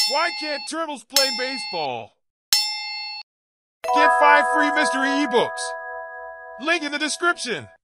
Why can't turtles play baseball? Get 5 free mystery ebooks. Link in the description.